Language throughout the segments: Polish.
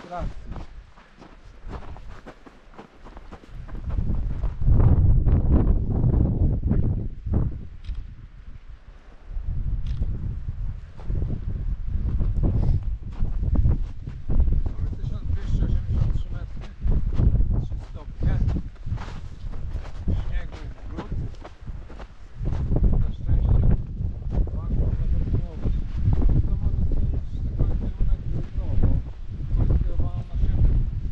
rejestracji. Mamy 1283 metry, 3 stopnie, śniegu w gród. Na szczęście łatwo zatorpłować. To może zmienić tylko kierunek jutro, bo jest skierowana na siebie.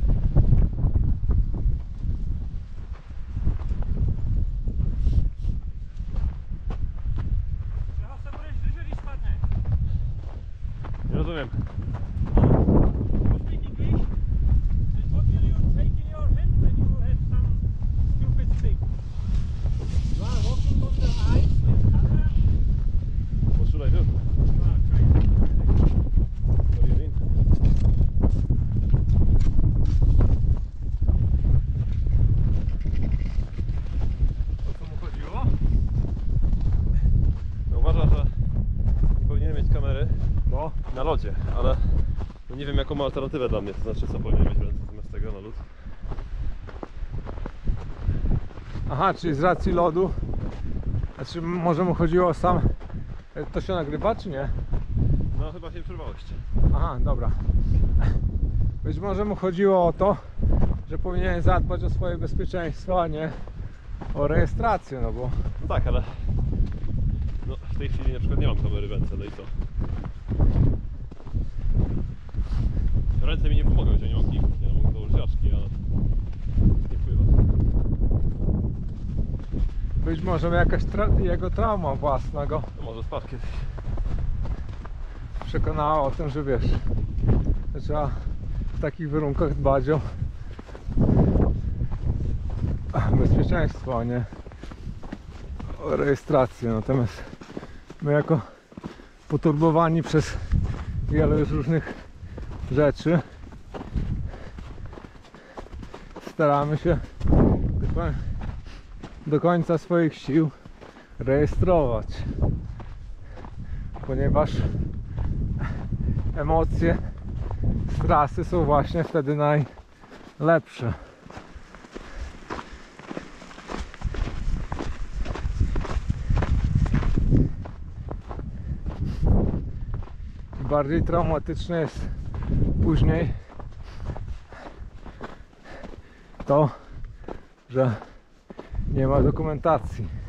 Nie rozumiem. Poszulaj tu. O co mu chodziło? No uważam, że nie powinien mieć kamery Bo? na lodzie, ale no nie wiem jaką ma alternatywę dla mnie, to znaczy co powinien mieć w ręce zamiast tego na lód. Aha, czyli z racji lodu. Znaczy może mu chodziło o sam... To się nagrywa czy nie? No chyba się nie przerwałeś. Aha, dobra. Być może mu chodziło o to, że powinien zadbać o swoje bezpieczeństwo, a nie o rejestrację, no bo... No tak, ale no, w tej chwili na przykład nie mam kamery w ręce, no i co? Ręce mi nie pomogą, że nie mam klików, nie mogę założyć jaczki, ale nie wpływa. Być może jakaś jego trauma własna go No może spadł kiedyś. przekonała o tym, że wiesz, że trzeba w takich warunkach dbać o bezpieczeństwo, a nie o rejestrację. Natomiast my jako poturbowani przez wiele już różnych rzeczy staramy się do końca swoich sił rejestrować, ponieważ emocje z trasy są właśnie wtedy najlepsze. Bardziej traumatyczne jest później to, że nie ma dokumentacji.